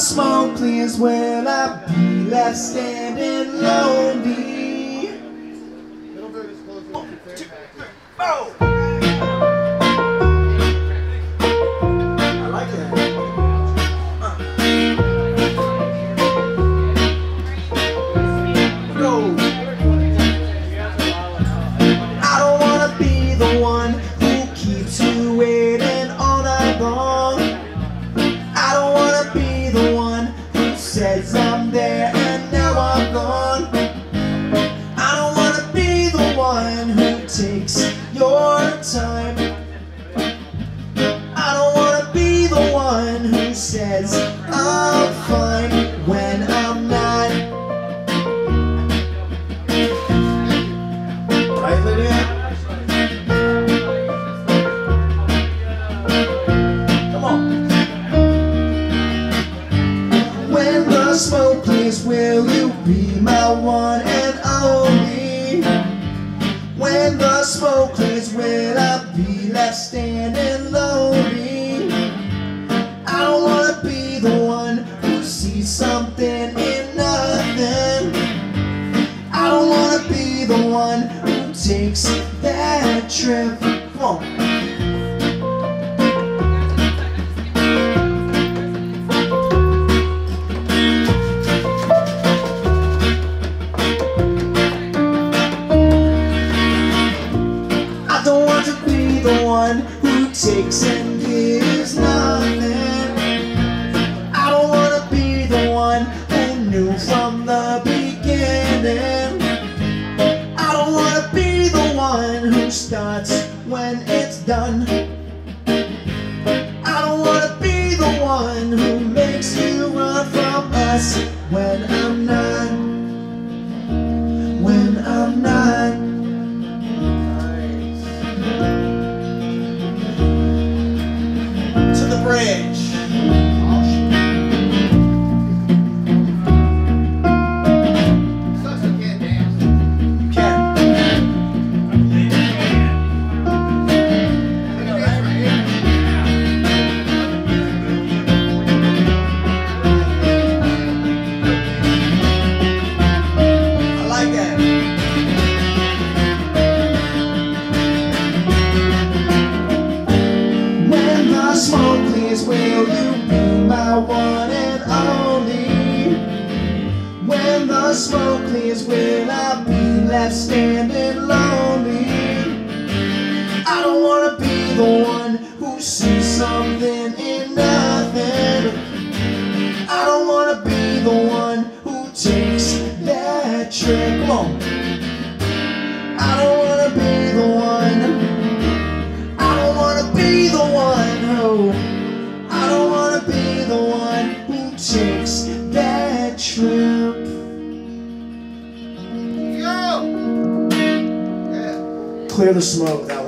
smoke clears, will I be left standing lonely? I like that. Go. I don't wanna be the one who keeps you waiting all night long. I don't wanna be the one who says I'm there and now I'm gone. I don't wanna be the one who takes your time. I don't wanna be the one who says I'm fine when I'm not. Right, Lydia? Come on. When the smoke clears, will you be my one and only? When the smoke clears, will I be left standing lonely? I don't wanna be the one who sees something in nothing. I don't wanna be the one who takes that trip. Come on. I don't want to be the one who takes and gives nothing. I don't want to be the one who knew from the beginning. I don't want to be the one who starts when it's done. I don't want to be the one who makes you run from us when I'm not. When I'm not. To the bridge. Smoke clears, will you be my one and only? When the smoke clears, will I be left standing lonely? I don't wanna be the one who sees something in nothing. I don't wanna be the one who takes that trip. Come on. I don't wanna be the one. I don't wanna be the one who. I don't wanna be the one who takes that trip. Yo! Yeah. Clear the smoke. That